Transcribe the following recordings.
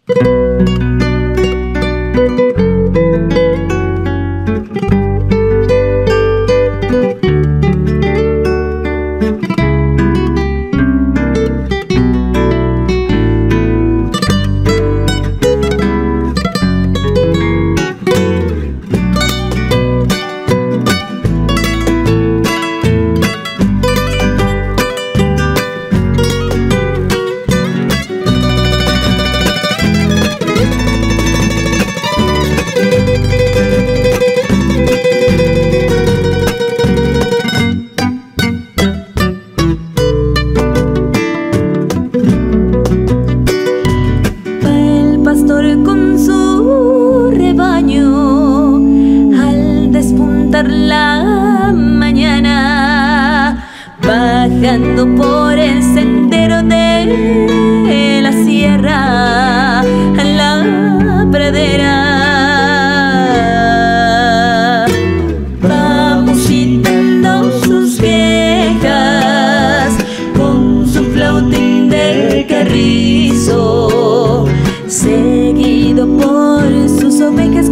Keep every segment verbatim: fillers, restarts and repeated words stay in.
Con su rebaño al despuntar la mañana, bajando por el sendero de la sierra a la pradera. Va musitando sus quejas con su flautín del carrizo, seguido por sus ovejas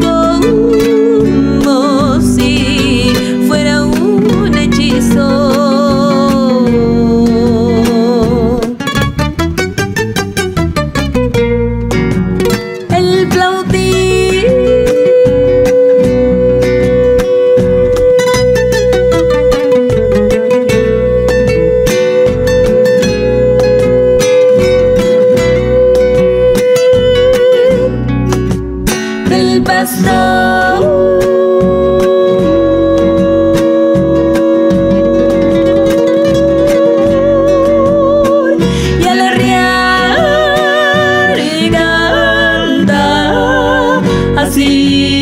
como si fuera un hechizo. El flautín del pastor y al arriar y canta así.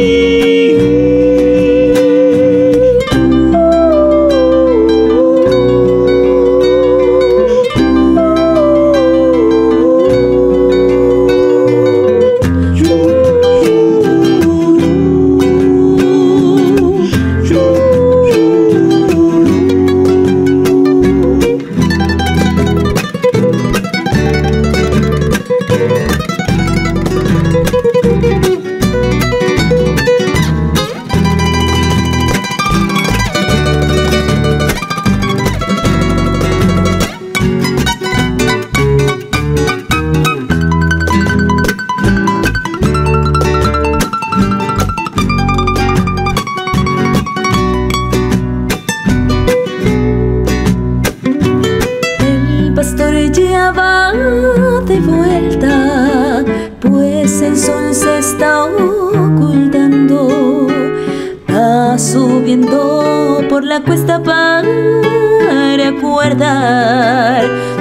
Ya va de vuelta, pues el sol se está ocultando, va subiendo por la cuesta para guardar